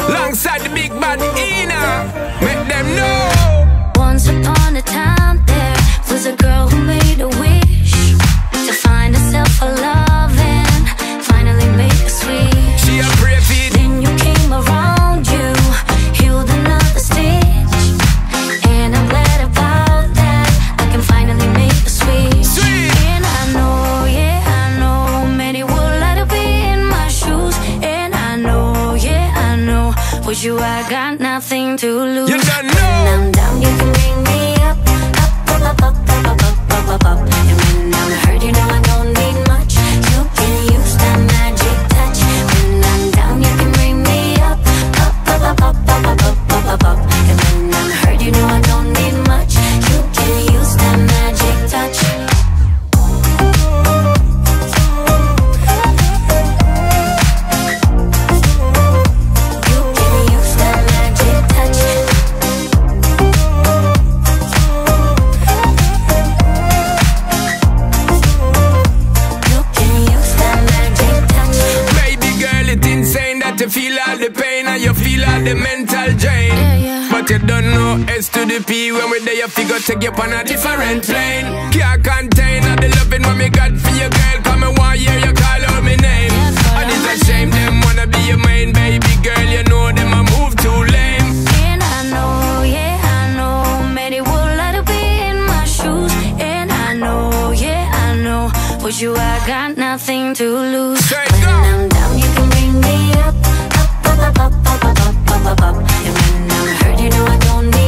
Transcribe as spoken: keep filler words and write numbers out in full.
Alongside the big bad Ina, make them know. Once upon a time there was a girl who made a wish to find herself a love and finally make a switch. She a brave it. Then you came around, you healed another stitch, and I'm glad about that. I can finally make a switch. Sweet. And I know, yeah, I know many would like to be in my shoes. And I know, yeah, I know with you I got nothing to lose. You don't know. When I'm down, you can bring me up, up, up, up, up, up, up, up, up, up. And when I'm hurt, you know I don't need much. You can use that magic touch. When I'm down, you can bring me up, up, up, up, up, up, up, up, up, up. And when I'm hurt, you know I don't need much. You can use that magic touch. You can use that magic touch. You can use that magic touch. Baby girl, it's insane that you feel all the pain and you feel all the mental drain. Yeah, yeah. But you don't know S to the P. When we're there, you figure take you on a different plane. Can't contain all the loving what me got for you, girl. Come and one year you call out my name. And it's a shame them wanna be your main baby girl. You know them a move too lame. And I know, yeah, I know many would like to be in my shoes. And I know, yeah, I know with you I got nothing to lose. Straight When go. I'm down, you can bring me up, up, up, up, up, up, up, up, up, up. And when I'm hurt, you know I don't need